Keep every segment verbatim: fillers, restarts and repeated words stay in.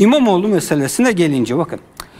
İmamoğlu meselesine gelince bakın.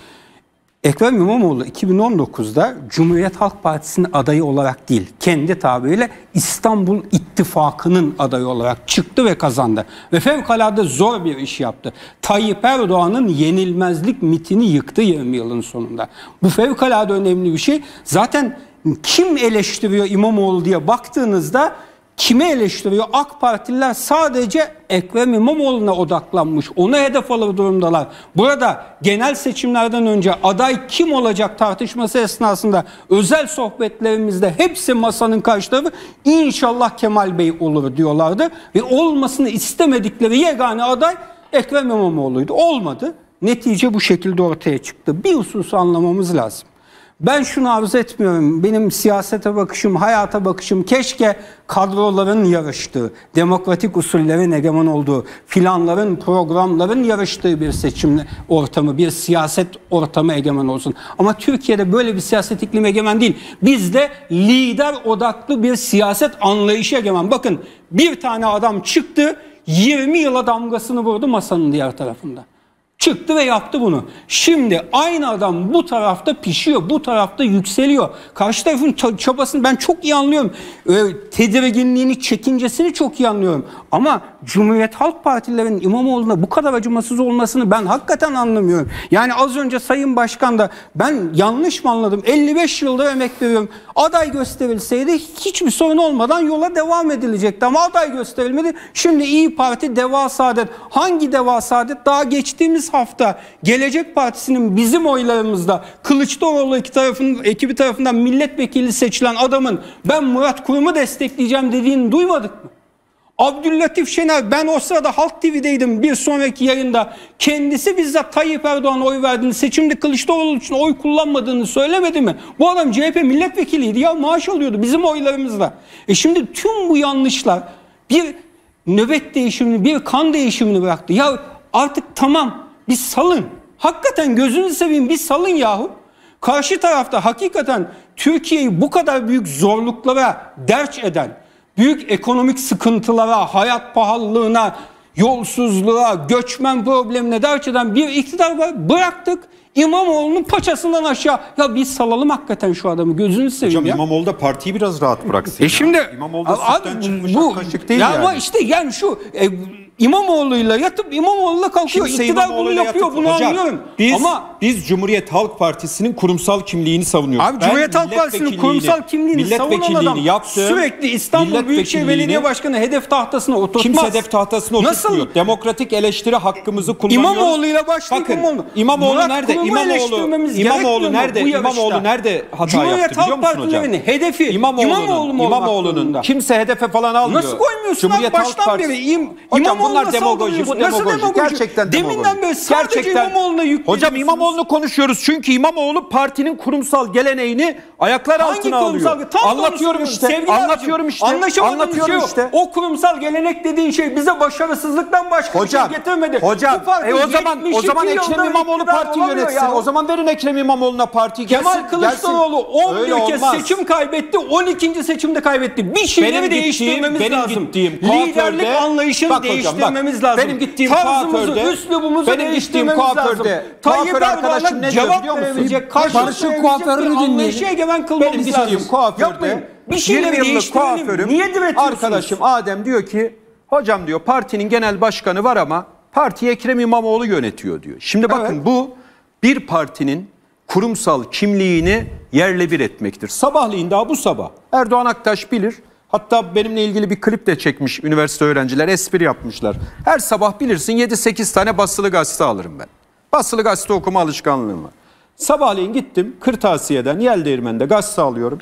Ekrem İmamoğlu iki bin on dokuzda Cumhuriyet Halk Partisi'nin adayı olarak değil, kendi tabiriyle İstanbul İttifakı'nın adayı olarak çıktı ve kazandı. Ve fevkalade zor bir iş yaptı. Tayyip Erdoğan'ın yenilmezlik mitini yıktı yirmi yılın sonunda. Bu fevkalade önemli bir şey. Zaten kim eleştiriyor İmamoğlu diye baktığınızda kime eleştiriyor? AK Partililer sadece Ekrem İmamoğlu'na odaklanmış. Ona hedef alır durumdalar. Burada genel seçimlerden önce aday kim olacak tartışması esnasında özel sohbetlerimizde hepsi masanın karşı tarafı inşallah Kemal Bey olur diyorlardı. Ve olmasını istemedikleri yegane aday Ekrem İmamoğlu'ydu. Olmadı. Netice bu şekilde ortaya çıktı. Bir hususu anlamamız lazım. Ben şunu arzu etmiyorum. Benim siyasete bakışım, hayata bakışım keşke kadroların yarıştığı, demokratik usullerin egemen olduğu, planların, programların yarıştığı bir seçim ortamı, bir siyaset ortamı egemen olsun. Ama Türkiye'de böyle bir siyaset iklimi egemen değil. Bizde lider odaklı bir siyaset anlayışı egemen. Bakın bir tane adam çıktı, yirmi yıla damgasını vurdu masanın diğer tarafında. Çıktı ve yaptı bunu. Şimdi aynı adam bu tarafta pişiyor, bu tarafta yükseliyor. Karşı tarafın çabasını ben çok iyi anlıyorum. Ee, tedirginliğini, çekincesini çok iyi anlıyorum. Ama Cumhuriyet Halk Partililerin İmamoğlu'na bu kadar acımasız olmasını ben hakikaten anlamıyorum. Yani az önce Sayın Başkan da ben yanlış mı anladım? elli beş yılda emek veriyorum. Aday gösterilseydi hiçbir sorun olmadan yola devam edilecekti. Ama aday gösterilmedi. Şimdi İYİ Parti, Deva Saadet. Hangi Deva Saadet? Daha geçtiğimiz hafta Gelecek Partisi'nin bizim oylarımızda Kılıçdaroğlu iki tarafın, ekibi tarafından milletvekili seçilen adamın ben Murat Kurum'u destekleyeceğim dediğini duymadık mı? Abdüllatif Şener, ben o sırada Halk T V'deydim bir sonraki yayında, kendisi bizzat Tayyip Erdoğan'a oy verdiğini, seçimde Kılıçdaroğlu için oy kullanmadığını söylemedi mi? Bu adam C H P milletvekiliydi ya, maaş alıyordu bizim oylarımızla. E şimdi tüm bu yanlışlar bir nöbet değişimini, bir kan değişimini bıraktı. Ya artık tamam, bir salın. Hakikaten gözünü seveyim, bir salın yahu. Karşı tarafta hakikaten Türkiye'yi bu kadar büyük zorluklara derç eden, büyük ekonomik sıkıntılara, hayat pahalılığına, yolsuzluğa, göçmen problemine derç eden bir iktidar var. Bıraktık. İmamoğlu'nun paçasından aşağı. Ya biz salalım hakikaten şu adamı. Gözünü seveyim Hocam, ya. İmamoğlu da partiyi biraz rahat bıraksın. E şimdi İmamoğlu da sütten çıkmış bu, kaşık değil ya yani. Ama işte yani şu e, İmamoğlu'yla yatıp İmamoğlu'la kalkıyor. Kimse İktidar bunu İmamoğlu'yla yapıyor. yatıp, Bunu hocam, anlıyorum. Biz, ama biz Cumhuriyet Halk Partisi'nin kurumsal kimliğini savunuyoruz. Abi Cumhuriyet Halk Partisi'nin kurumsal kimliğini savunan adam yaptı, sürekli İstanbul Büyükşehir Belediye Başkanı hedef tahtasına oturtmaz. Kimse hedef tahtasına oturtmuyor. Nasıl? Demokratik eleştiri hakkımızı kullanıyoruz. İmamoğlu'yla başlayıp Bakın, İmamoğlu. İmamoğlu Murat nerede? Kurum'u İmamoğlu, İmamoğlu nerede? İmamoğlu nerede hata Cumhuriyet yaptı biliyor Halk musun hocam? Partilerinin hedefi İmamoğlu'nun, İmamoğlu mu İmamoğlu'nun kimse hedefe falan almıyor. Nasıl koymuyorsun Cumhuriyet abi Halk baştan Partisi. beri? İm, Hocam İmamoğlu'na bunlar demagoji, bu Nasıl demagoji. demagoji? Gerçekten Deminden demagoji. beri sadece Gerçekten, İmamoğlu'na yükleniyorsunuz. hocam İmamoğlu'nu konuşuyoruz çünkü İmamoğlu partinin kurumsal geleneğini ayaklar Hangi altına kurumsal? alıyor. Tam Anlatıyorum işte. Sevgili Anlatıyorum abicim, işte. Anlaşamadığımız Anlatıyorum şey işte. O kurumsal gelenek dediğin şey bize başarısızlıktan başka Hocam, bir şey getirmedi. hocam, e o zaman o zaman Ekrem İmamoğlu parti yönetsin. O zaman verin Ekrem İmamoğlu'na parti gelsin. Kemal Kılıçdaroğlu on bir kez olmaz. seçim kaybetti, on ikinci seçimde kaybetti. Bir şeyleri benim değiştirmemiz gittiğim, lazım. Benim gittiğim liderlik anlayışını bak değiştirmemiz hocam, bak, lazım. Benim gittiğim tarzımızı, kuaförde, üslubumuzu benim gittiğim değiştirmemiz lazım. kuaförde, Tayyip kuaför arkadaşım Erdoğan'a ne diyor cevap biliyor musun? verebilecek, Barış'ın kuaförünü anlayışı egemen kılmamız Benim lazım. gittiğim kuaförde bir şeyleri yirmi yıllık kuaförüm, Niye diretiyorsunuz? arkadaşım Adem diyor ki hocam diyor partinin genel başkanı var ama partiyi Ekrem İmamoğlu yönetiyor diyor. Şimdi bakın Evet. bu bir partinin kurumsal kimliğini yerle bir etmektir. Sabahleyin daha bu sabah Erdoğan Aktaş bilir. Hatta benimle ilgili bir klip de çekmiş üniversite öğrenciler, espri yapmışlar. Her sabah bilirsin yedi sekiz tane basılı gazete alırım ben. Basılı gazete okuma alışkanlığım var. Sabahleyin gittim kırtasiyeden Yeldeğirmen'de gazete alıyorum.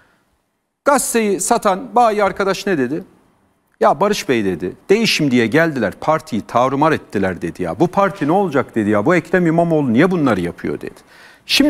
Gazeteyi satan bayi arkadaş ne dedi? Ya Barış Bey dedi, değişim diye geldiler, partiyi tarumar ettiler dedi ya. Bu parti ne olacak dedi ya, bu Ekrem İmamoğlu niye bunları yapıyor dedi. Şimdi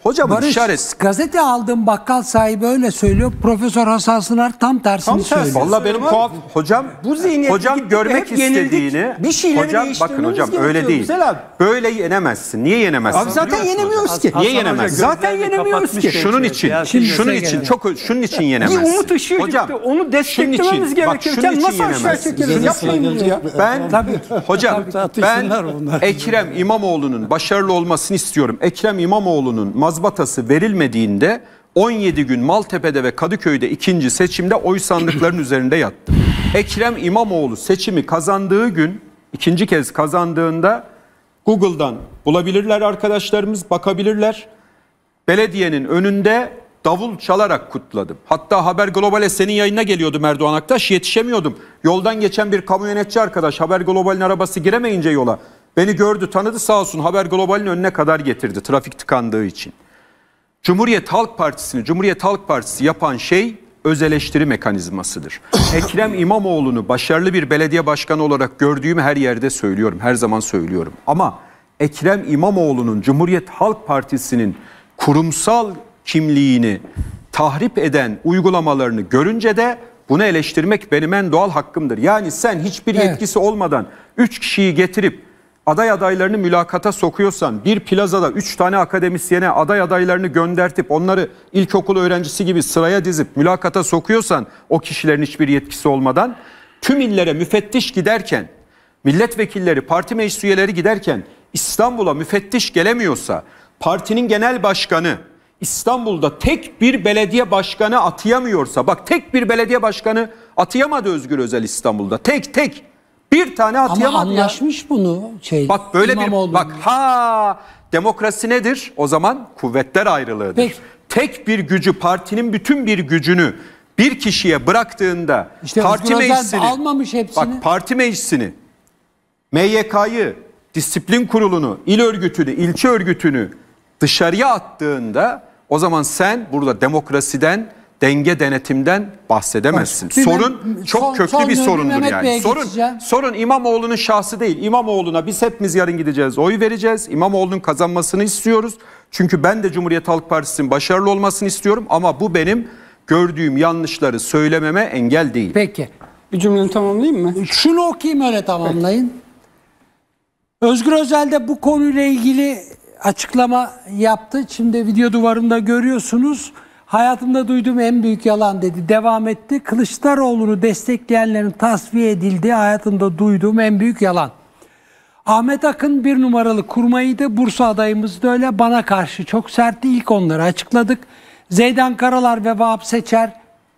Hocam Barış, işaret. gazete aldığım bakkal sahibi öyle söylüyor. Profesör Hasan Sınar tam tersini Tam tersi. söylüyor. Vallahi benim tuhaf hocam Bu zihniyeti hocam gittik, görmek hep yenildik. istediğini Bir şeyleri hocam bakın değiştirmemiz hocam öyle gerekiyor değil. Güzel abi. Böyle yenemezsin. Niye yenemezsin? Abi zaten yenemiyoruz ki. Niye yenemezsin? Zaten yenemiyoruz ki. Şunun için, Şimdi şunun size için gelelim. çok şunun için yenemezsin. Bir umut ışığı hocam, gitti. Onu şunun desteklememiz için- bak, şunun gerekirken için nasıl aşağı yenemezsin. çekeriz? Yapmayın bunu ya. Ben hocam Tabii, ben tartışsınlar bunlar. Ekrem İmamoğlu'nun başarılı olmasını istiyorum. Ekrem İmamoğlu'nun mazbatası verilmediğinde on yedi gün Maltepe'de ve Kadıköy'de ikinci seçimde oy sandıklarının üzerinde yattı. Ekrem İmamoğlu seçimi kazandığı gün, ikinci kez kazandığında Google'dan bulabilirler arkadaşlarımız, bakabilirler. Belediyenin önünde davul çalarak kutladım. Hatta Haber Global'e senin yayına geliyordum Erdoğan Aktaş, yetişemiyordum. Yoldan geçen bir kamyonetçi arkadaş Haber Global'in arabası giremeyince yola beni gördü, tanıdı, sağ olsun Haber Global'in önüne kadar getirdi trafik tıkandığı için. Cumhuriyet Halk Partisi'ni Cumhuriyet Halk Partisi yapan şey öz eleştiri mekanizmasıdır. Ekrem İmamoğlu'nu başarılı bir belediye başkanı olarak gördüğümü her yerde söylüyorum, her zaman söylüyorum. Ama Ekrem İmamoğlu'nun Cumhuriyet Halk Partisi'nin kurumsal kimliğini tahrip eden uygulamalarını görünce de bunu eleştirmek benim en doğal hakkımdır. Yani sen hiçbir Evet. yetkisi olmadan üç kişiyi getirip aday adaylarını mülakata sokuyorsan, bir plazada üç tane akademisyene aday adaylarını göndertip onları ilkokul öğrencisi gibi sıraya dizip mülakata sokuyorsan, o kişilerin hiçbir yetkisi olmadan, tüm illere müfettiş giderken, milletvekilleri, parti meclis üyeleri giderken İstanbul'a müfettiş gelemiyorsa, partinin genel başkanı İstanbul'da tek bir belediye başkanı atayamıyorsa, bak tek bir belediye başkanı atayamadı Özgür Özel İstanbul'da, tek tek bir tane Ama atayamadı ya. anlaşmış bunu şey. Bak böyle İmamoğlu. bir bak ha demokrasi nedir? O zaman kuvvetler ayrılığıdır. Peki. Tek bir gücü, partinin bütün bir gücünü bir kişiye bıraktığında İşte parti Özgür Özel meclisini almamış hepsini. Bak parti meclisini, M Y K'yı, disiplin kurulunu, il örgütünü, ilçe örgütünü dışarıya attığında o zaman sen burada demokrasiden, denge denetimden bahsedemezsin. Bir Sorun Mem- çok son- köklü son bir bir sorundur Mehmet yani. Bey'e Sorun geçeceğim. sorun İmamoğlu'nun şahsı değil. İmamoğlu'na biz hepimiz yarın gideceğiz, oy vereceğiz. İmamoğlu'nun kazanmasını istiyoruz. Çünkü ben de Cumhuriyet Halk Partisi'nin başarılı olmasını istiyorum ama bu benim gördüğüm yanlışları söylememe engel değil. Peki. Bir cümleni tamamlayayım mı? Şunu okuyayım öyle tamamlayın. Özgür Özel de bu konuyla ilgili açıklama yaptı. Şimdi video duvarında görüyorsunuz. Hayatımda duyduğum en büyük yalan dedi. Devam etti. Kılıçdaroğlu'nu destekleyenlerin tasfiye edildiği hayatımda duyduğum en büyük yalan. Ahmet Akın bir numaralı kurmayıydı. Bursa adayımız da öyle. Bana karşı çok sertti. İlk onları açıkladık. Zeydan Karalar ve Vahap Seçer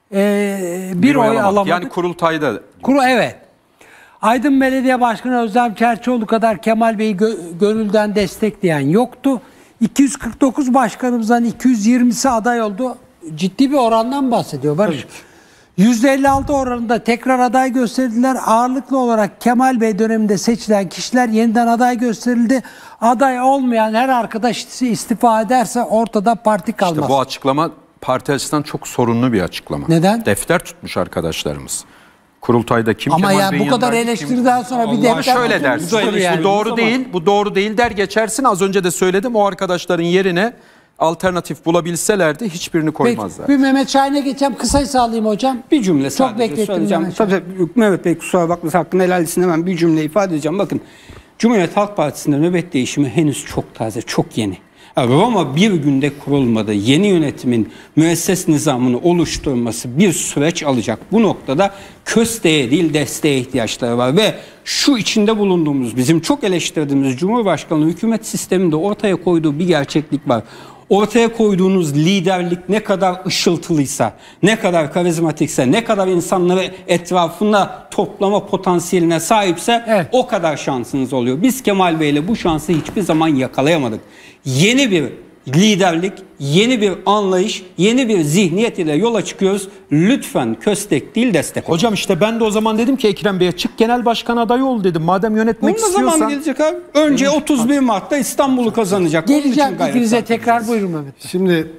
e, bir, Bir oy alamadık. alamadık. Yani kurultayda Kuru evet. Aydın Belediye Başkanı Özlem Çerçioğlu kadar Kemal Bey'i gö- gönülden destekleyen yoktu. iki yüz kırk dokuz başkanımızdan iki yüz yirmisi aday oldu. Ciddi bir orandan bahsediyor Barış. yüzde elli altı oranında tekrar aday gösterdiler. Ağırlıklı olarak Kemal Bey döneminde seçilen kişiler yeniden aday gösterildi. Aday olmayan her arkadaş istifa ederse ortada parti kalmaz. işte bu açıklama parti açısından çok sorunlu bir açıklama. Neden? Defter tutmuş arkadaşlarımız. Kurultayda kim Ama Kemal yani Bey'in bu kadar yanındaydı, eleştiriden sonra bir Ama defter şöyle tutulmuş dersin. olur yani. Bu doğru Ama- değil, bu doğru değil der geçersin. Az önce de söyledim, o arkadaşların yerine alternatif bulabilselerdi hiçbirini koymazlar. Peki, bir Mehmet Şahin'e geçeceğim. Kısaysa alayım hocam. Bir cümle Çok sadece beklettim söyleyeceğim. Mehmet Tabii, Şahin. tabii, Mehmet Bey kusura bakmasın hakkını helal etsin, hemen bir cümle ifade edeceğim. Bakın Cumhuriyet Halk Partisi'nde nöbet değişimi henüz çok taze, çok yeni. Yani Roma bir günde kurulmadı. Yeni yönetimin müesses nizamını oluşturması bir süreç alacak. Bu noktada kösteğe değil desteğe ihtiyaçları var ve şu içinde bulunduğumuz, bizim çok eleştirdiğimiz Cumhurbaşkanlığı hükümet sisteminde ortaya koyduğu bir gerçeklik var. Ortaya koyduğunuz liderlik ne kadar ışıltılıysa, ne kadar karizmatikse, ne kadar insanları etrafına toplama potansiyeline sahipse Evet. o kadar şansınız oluyor. Biz Kemal Bey'le bu şansı hiçbir zaman yakalayamadık. Yeni bir liderlik, yeni bir anlayış, yeni bir zihniyet ile yola çıkıyoruz. Lütfen köstek değil destek olun. Hocam işte ben de o zaman dedim ki Ekrem Bey'e çık genel başkan adayı ol dedim. Madem yönetmek Bunun da istiyorsan. zaman gelecek abi. Önce otuz bir Mart'ta İstanbul'u kazanacak. Onun için Geleceğim gayret fikrinize sarf tekrar edeceğiz. buyurun Mehmet. Şimdi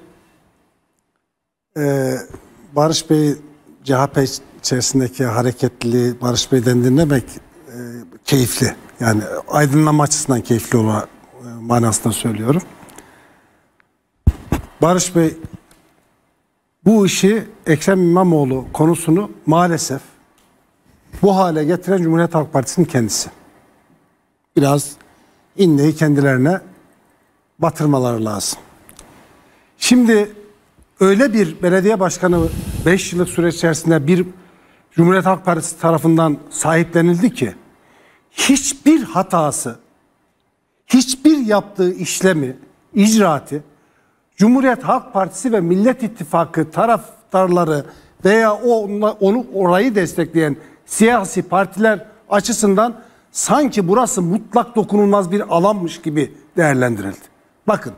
e, Barış Bey C H P içerisindeki hareketliliği Barış Bey'den dinlemek e, keyifli. Yani aydınlanma açısından keyifli olan e, manasında söylüyorum. Barış Bey, bu işi Ekrem İmamoğlu konusunu maalesef bu hale getiren Cumhuriyet Halk Partisi'nin kendisi. Biraz inneyi kendilerine batırmaları lazım. Şimdi öyle bir belediye başkanı beş yıllık süreç içerisinde bir Cumhuriyet Halk Partisi tarafından sahiplenildi ki hiçbir hatası, hiçbir yaptığı işlemi, icraatı Cumhuriyet Halk Partisi ve Millet İttifakı taraftarları veya o, onu orayı destekleyen siyasi partiler açısından sanki burası mutlak dokunulmaz bir alanmış gibi değerlendirildi. Bakın,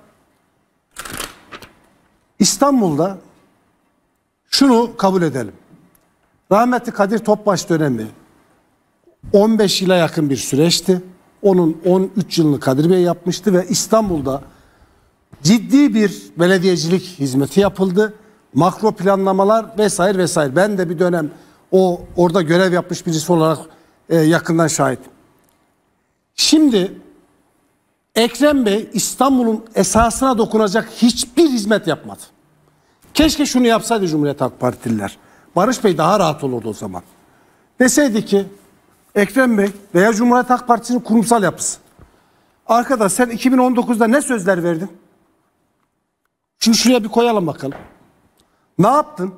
İstanbul'da şunu kabul edelim. Rahmetli Kadir Topbaş dönemi on beş yıla yakın bir süreçti. Onun on üç yılını Kadir Bey yapmıştı ve İstanbul'da ciddi bir belediyecilik hizmeti yapıldı. Makro planlamalar vesaire vesaire. Ben de bir dönem o orada görev yapmış birisi olarak e, yakından şahidim. Şimdi Ekrem Bey İstanbul'un esasına dokunacak hiçbir hizmet yapmadı. Keşke şunu yapsaydı Cumhuriyet Halk Partililer. Barış Bey daha rahat olurdu o zaman. Deseydi ki Ekrem Bey veya Cumhuriyet Halk Partisi'nin kurumsal yapısı. Arkadaş sen iki bin on dokuzda ne sözler verdin? Şunu şuraya bir koyalım bakalım. Ne yaptın?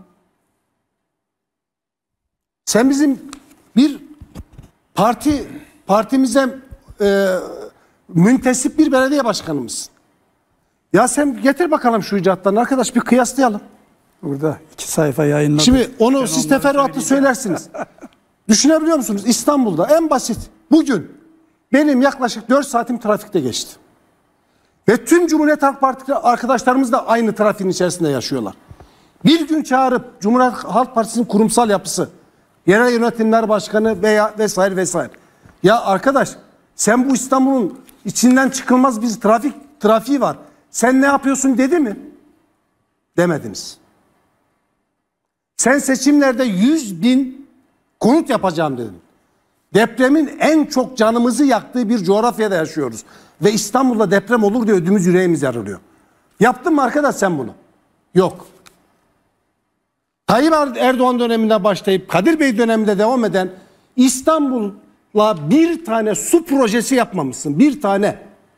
Sen bizim bir parti partimize e, müntesip bir belediye başkanımızsın. Ya sen getir bakalım şu icatlarını arkadaş, bir kıyaslayalım. Burada iki sayfa yayınladık. Şimdi onu Ben siz teferruatlı söylersiniz. Düşünebiliyor musunuz? İstanbul'da en basit bugün benim yaklaşık dört saatim trafikte geçti. Ve tüm Cumhuriyet Halk Partisi arkadaşlarımız da aynı trafiğin içerisinde yaşıyorlar. Bir gün çağırıp Cumhuriyet Halk Partisi'nin kurumsal yapısı, yerel yönetimler başkanı veya vesaire vesaire. Ya arkadaş sen bu İstanbul'un içinden çıkılmaz bir trafik trafiği var. Sen ne yapıyorsun dedi mi? Demediniz. Sen seçimlerde yüz bin konut yapacağım dedin. Depremin en çok canımızı yaktığı bir coğrafyada yaşıyoruz. Ve İstanbul'da deprem olur diye ödümüz yüreğimiz yarılıyor. Yaptın mı arkadaş sen bunu? Yok. Tayyip Erdoğan döneminde başlayıp Kadir Bey döneminde devam eden İstanbul'la bir tane su projesi yapmamışsın. Bir tane.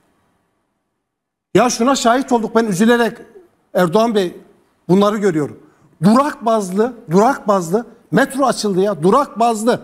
Ya şuna şahit olduk, ben üzülerek Erdoğan Bey bunları görüyorum. Durak bazlı, durak bazlı metro açıldı ya, durak bazlı.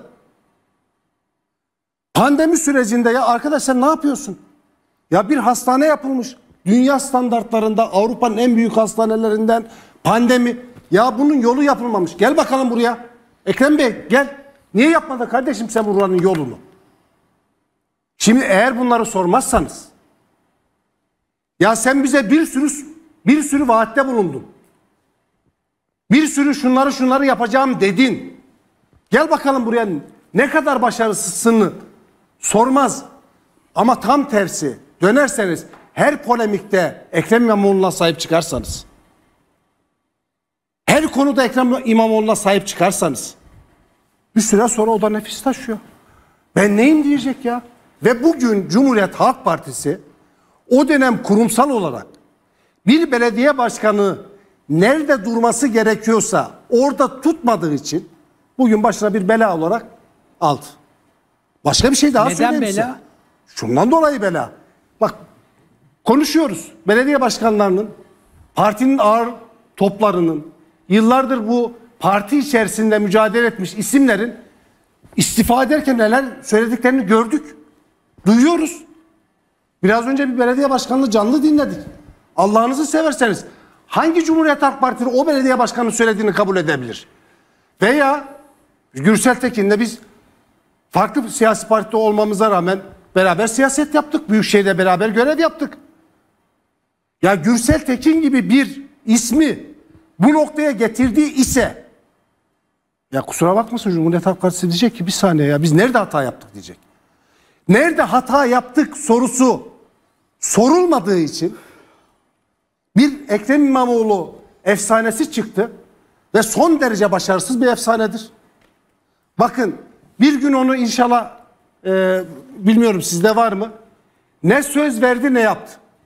Pandemi sürecinde ya arkadaş sen ne yapıyorsun? Ya bir hastane yapılmış. Dünya standartlarında Avrupa'nın en büyük hastanelerinden pandemi. Ya bunun yolu yapılmamış. Gel bakalım buraya. Ekrem Bey gel. Niye yapmadın kardeşim sen buranın yolunu? Şimdi eğer bunları sormazsanız, ya sen bize bir sürü bir sürü vaatte bulundun. Bir sürü şunları şunları yapacağım dedin. Gel bakalım buraya ne kadar başarısızsın sormaz. Ama tam tersi dönerseniz her polemikte Ekrem İmamoğlu'na sahip çıkarsanız, her konuda Ekrem İmamoğlu'na sahip çıkarsanız bir süre sonra o da nefis taşıyor. Ben neyim diyecek ya? Ve bugün Cumhuriyet Halk Partisi o dönem kurumsal olarak bir belediye başkanı nerede durması gerekiyorsa orada tutmadığı için bugün başına bir bela olarak aldı. Başka bir şey daha söyleyeyim size. Neden bela? Şundan dolayı bela. Bak konuşuyoruz. Belediye başkanlarının, partinin ağır toplarının, yıllardır bu parti içerisinde mücadele etmiş isimlerin istifa ederken neler söylediklerini gördük. Duyuyoruz. Biraz önce bir belediye başkanını canlı dinledik. Allah'ınızı severseniz hangi Cumhuriyet Halk Partisi o belediye başkanının söylediğini kabul edebilir? Veya Gürsel Tekin'le biz farklı siyasi partide olmamıza rağmen beraber siyaset yaptık. Büyükşehir'de beraber görev yaptık. Ya Gürsel Tekin gibi bir ismi bu noktaya getirdiği ise, ya kusura bakmasın Cumhuriyet Halk Partisi diyecek ki bir saniye ya biz nerede hata yaptık diyecek. Nerede hata yaptık sorusu sorulmadığı için bir Ekrem İmamoğlu efsanesi çıktı ve son derece başarısız bir efsanedir. Bakın bir gün onu inşallah e, bilmiyorum sizde var mı? Ne söz verdi ne yaptı.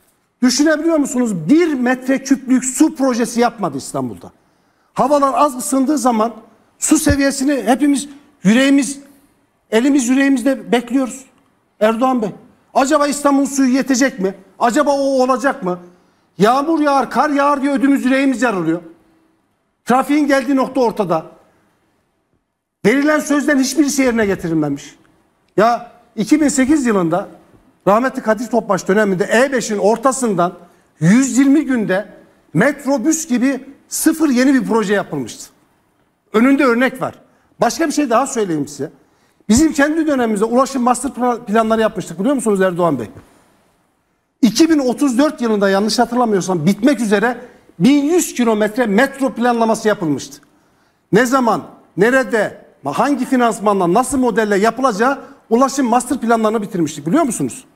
Düşünebiliyor musunuz? Bir metreküplük su projesi yapmadı İstanbul'da. Havalar az ısındığı zaman su seviyesini hepimiz yüreğimiz, elimiz yüreğimizde bekliyoruz. Erdoğan Bey, acaba İstanbul suyu yetecek mi? Acaba o olacak mı? Yağmur yağar, kar yağar diye ödümüz yüreğimiz yarılıyor. Trafiğin geldiği nokta ortada. Verilen sözden hiçbirisi yerine getirilmemiş. Ya iki bin sekiz yılında rahmetli Kadir Topbaş döneminde E beşin ortasından yüz yirmi günde metrobüs gibi sıfır yeni bir proje yapılmıştı. Önünde örnek var. Başka bir şey daha söyleyeyim size. Bizim kendi dönemimizde ulaşım master planları yapmıştık, biliyor musunuz Erdoğan Bey? iki bin otuz dört yılında yanlış hatırlamıyorsam bitmek üzere bin yüz kilometre metro planlaması yapılmıştı. Ne zaman, nerede, hangi finansmanla, nasıl modelle yapılacağı ulaşım master planlarını bitirmiştik, biliyor musunuz?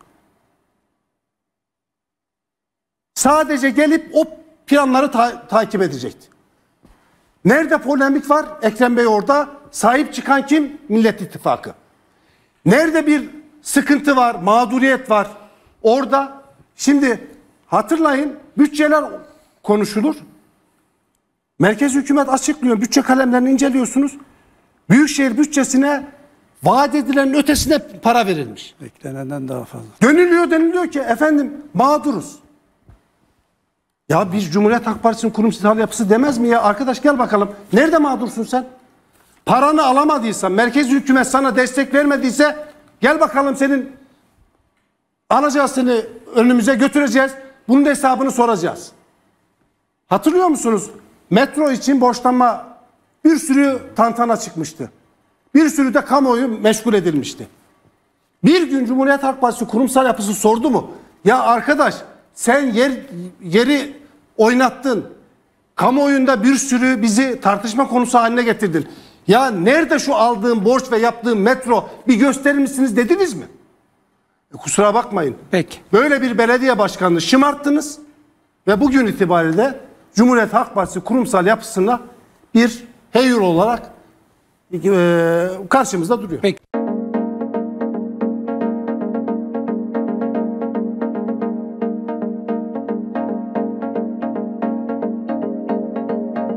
Sadece gelip o planları ta takip edecekti. Nerede polemik var? Ekrem Bey orada. Sahip çıkan kim? Millet İttifakı. Nerede bir sıkıntı var, mağduriyet var? Orada. Şimdi hatırlayın, bütçeler konuşulur. Merkez hükümet açıklıyor. Bütçe kalemlerini inceliyorsunuz. Büyükşehir bütçesine vaat edilenin ötesine para verilmiş. Beklenenden daha fazla. Dönülüyor deniliyor ki efendim mağduruz. Ya biz Cumhuriyet Halk Partisi'nin kurumsal yapısı demez mi ya? Arkadaş gel bakalım. Nerede mağdursun sen? Paranı alamadıysan, merkez hükümet sana destek vermediyse gel bakalım, senin alacağız, seni önümüze götüreceğiz. Bunun da hesabını soracağız. Hatırlıyor musunuz? Metro için borçlanma bir sürü tantana çıkmıştı. Bir sürü de kamuoyu meşgul edilmişti. Bir gün Cumhuriyet Halk Partisi kurumsal yapısı sordu mu? Ya arkadaş sen yer, yeri oynattın. Kamuoyunda bir sürü bizi tartışma konusu haline getirdin. Ya nerede şu aldığım borç ve yaptığım metro, bir gösterir misiniz dediniz mi? E, kusura bakmayın. Peki. Böyle bir belediye başkanını şımarttınız ve bugün itibariyle Cumhuriyet Halk Partisi kurumsal yapısına bir heyul olarak e, karşımızda duruyor. Peki.